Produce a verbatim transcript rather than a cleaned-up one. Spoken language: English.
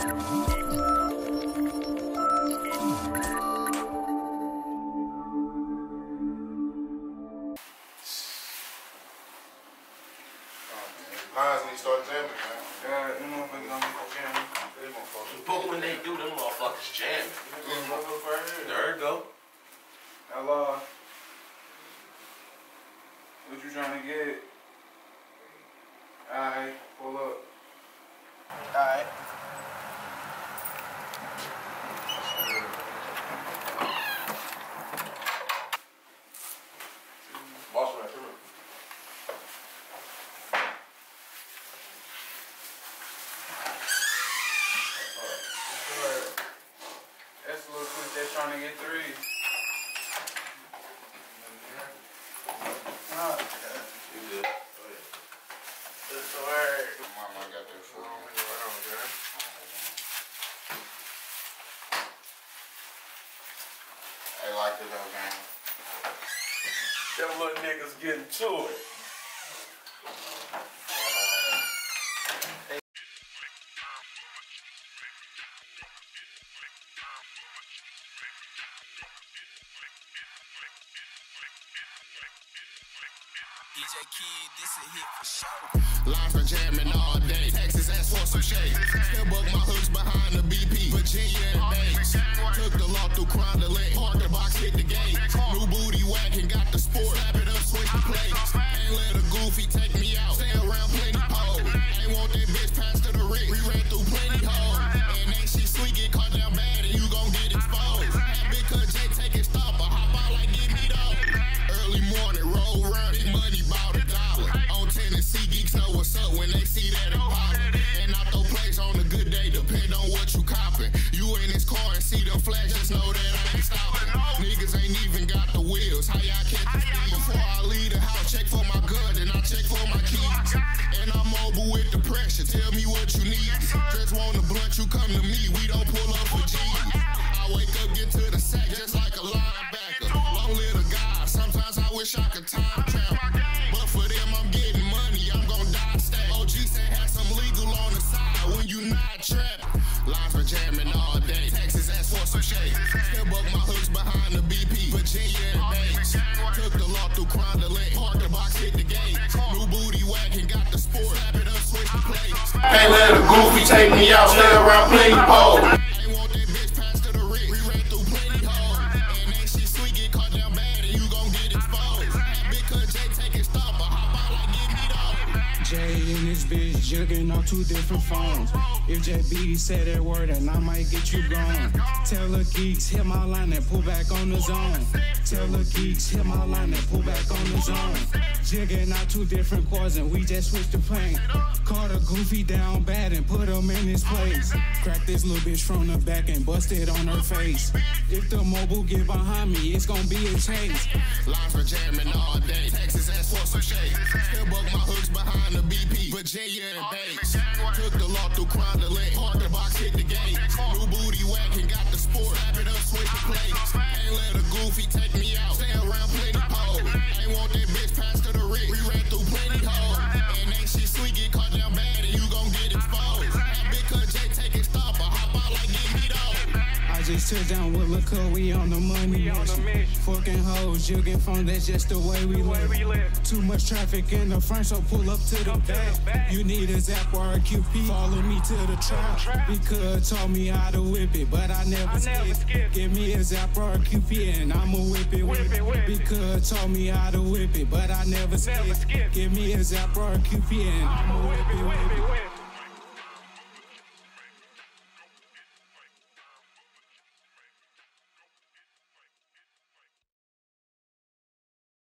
Lines when you start jamming, man. Yeah, them motherfuckers don't be jamming. They gonna fuck with But when they do, them motherfuckers jamming. Mm-hmm. Right There you go. Hello. What you trying to get? Alright, pull up. Alright. Boss right through. That's a little quick, they're trying to get three. Oh, You good? that's alright. Mama, I got that for you. I like it though, man. Them little niggas getting to it. D J Kid, this a hit for sure. Lines are jamming all day. Texas asked for some shade. Still book my hooks behind the B P. Virginia and Banks. Took the law through crime to lay. Park the box, hit the gate. New booty whacking, got the sport. Slap it up, switch the plates. Ain't let a goofy take me out. Stay around plenty pole. Ain't want that bitch passed to the Rick. We ran through plenty hoes. And ain't she sweet, get caught down bad and you gon' get exposed. That big cut J take it stop, but hop out like give me those. Early morning, roll run, big money bout a dollar. On Tennessee, geeks know what's up when they see that Impala. And I throw plays on a good day, depend on what you copping. You in this car and see them flash, just know that I ain't stopping. Niggas ain't even got the wheels, how y'all catch the speed? Before I leave the house, check for my gun, and I check for my keys. And I'm mobile with the pressure, tell me what you need. Just want a blunt, you come to me, we don't pull up for G's. I wake up, get to the sack, just like a linebacker. Long live the guy, sometimes I wish I could time travel. But for them, I'm getting money, I'm gon' die stack. O G said have some legal on the side when you not trapping. Lines are jamming all day, Texas asked for some shade. Still book my hooks behind the B P, Virginia and Banks. Took the law through crime to lay. Park the box, hit the gate. New booty whacking, got the sport. Slap it up, switch the plates. Ain't let a goofy take me out. Stay around plenty pole. Ain't want that bitch passed to the Rick. We ran through plenty hoes. And ain't she sweet, get caught down bad and you gon' get exposed. That big cut J take it stop, but hop out like give me those. Jay and this bitch jugging on two different phones. If J B said that word, then I might get you gone. Tell the geeks, hit my line and pull back on the zone. Tell the geeks, hit my line and pull back on the zone. Jigging out two different chords and we just switched the plane. Caught a goofy down bad and put him in his place. Crack this little bitch from the back and bust it on her face. If the mobile get behind me, it's gonna be a chase. Lines are jamming all day, Texas asked for some shade. Still book my hooks behind the B P, Virginia and Banks. Took the law through crime to lay. Park the box, hit the gate. New booty whacking, got the sport. Slap it up, switch the plates. Ain't let a goofy take me out. Stay around plenty pole. Ain't want that bitch passed to the Rick. We ran through plenty hoes. And ain't she sweet, get caught down bad and you gon' get exposed. That big cut J take it stop, but hop out like give me those. I just took down with Lil' Cub, we on the money mission. Fucking hoes, jugging phone, that's just the way we live. Too much traffic in the front, so pull up to the back. You need a Zap or a Q P, follow me to the trap. Because taught me how to whip it, but I never skip. Give me a Zap or a Q P and I'ma whip it, whip it. Because taught me how to whip it, but I never skip. Give me a Zap or a Q P and I'ma whip it, whip it.